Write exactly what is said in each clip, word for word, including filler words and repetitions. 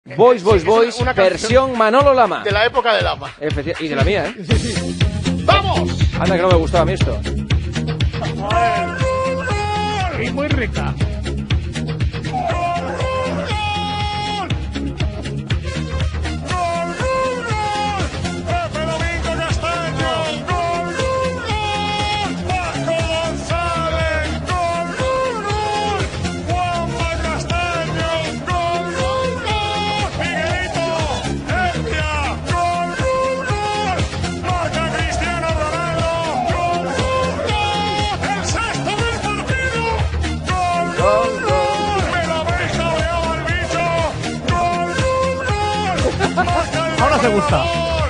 Boys, Boys, Sí, Boys, una versión Manolo Lama. De la época de Lama. Efecti- y de la mía, ¿eh? Sí, sí. ¡Vamos! Anda que no me gustaba a mí esto. Y muy rica. Ahora te gusta.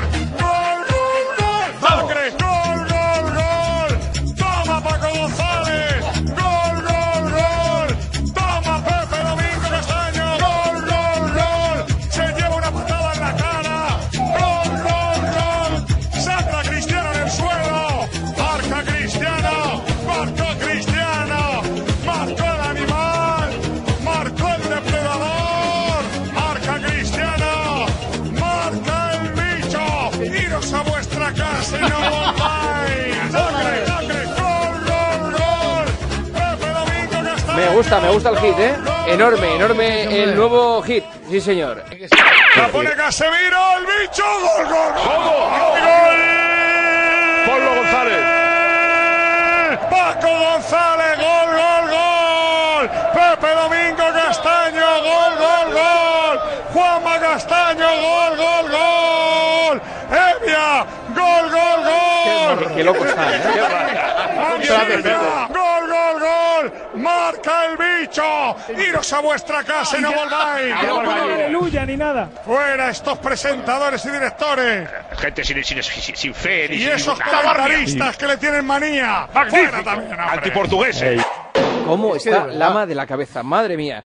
Macre, gol, gol, gol. Toma Paco González. Gol, gol, gol. Toma Pepe Domingo Castaño. Gol, gol, gol. Se lleva una patada en la cara. Gol, gol, gol. Saca Cristiano en el suelo. Marca Cristiano. Marcó Cristiano. Marcó el animal. Marcó el depredador. Marca Cristiano. Marca el bicho. Iros a vuestra casa y no volváis. ¡Sangre, sangre! ¡Gol, gol, gol! Pepe Domingo Castaño. Me gusta, me gusta el hit, ¿eh? Enorme, enorme el nuevo hit. Sí, señor. La pone Casemiro, el bicho. ¡Gol, gol, gol! ¡Gol! Pablo González. Paco González, gol, gol, gol. Pepe Domingo Castaño, gol, gol, gol. Juanma Castaño, gol, gol, gol. Evia, gol, gol, gol. Qué, qué loco está, ¿eh? Mancilla, gol, gol, gol. Marca el bicho. Iros a vuestra casa y no volváis. Aleluya ni nada. Fuera estos presentadores y directores. Gente sin, sin, sin, sin fe. ni Y sin esos nada. comentaristas que le tienen manía. Fuera también, hombre. Antiportugueses. ¿Cómo está Lama de la cabeza? Madre mía.